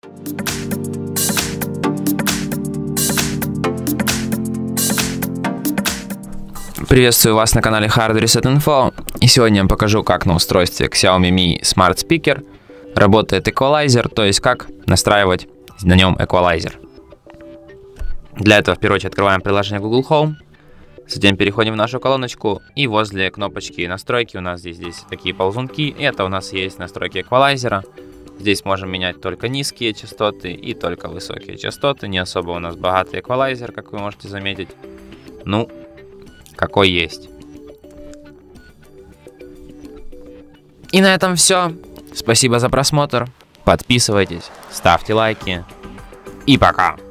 Приветствую вас на канале Hard Reset Info, и сегодня я вам покажу, как на устройстве Xiaomi Mi Smart Speaker работает эквалайзер, то есть как настраивать на нем эквалайзер. Для этого в первую очередь открываем приложение Google Home, затем переходим в нашу колоночку, и возле кнопочки настройки у нас здесь такие ползунки, и это у нас есть настройки эквалайзера. Здесь можем менять только низкие частоты и только высокие частоты, не особо у нас богатый эквалайзер, как вы можете заметить. Ну, какой есть. И на этом все. Спасибо за просмотр. Подписывайтесь, ставьте лайки. И пока.